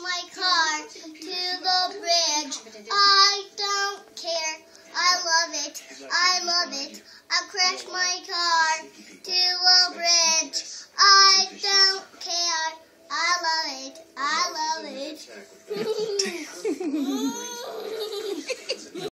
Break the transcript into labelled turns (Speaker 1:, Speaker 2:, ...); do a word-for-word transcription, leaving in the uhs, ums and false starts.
Speaker 1: my car to the bridge. I don't care. I love it. I love it. I crashed my car to a bridge. I don't care. I love it. I love it.